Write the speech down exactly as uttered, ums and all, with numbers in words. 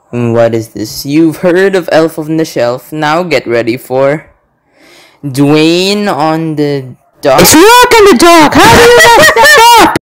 What is this? You've heard of Elf on the Shelf. Now get ready for Dwayne on the dock. It's rock in the dog. How do you mess that up?